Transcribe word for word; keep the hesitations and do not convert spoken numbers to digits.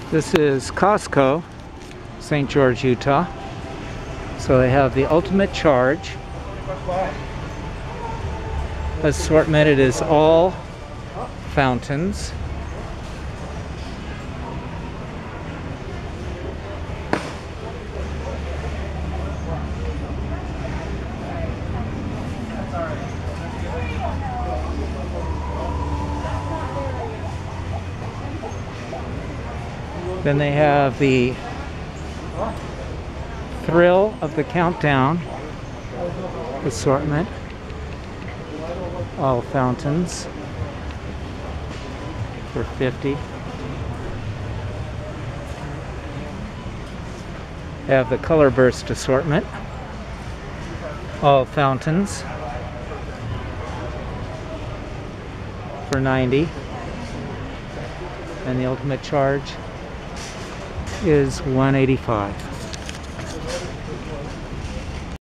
This is Costco, Saint George, Utah. So they have the ultimate charge assortment. It is all fountains. Then they have the thrill of the countdown assortment, all fountains for fifty. They have the color burst assortment, all fountains for ninety, and the ultimate charge is one eighty-five.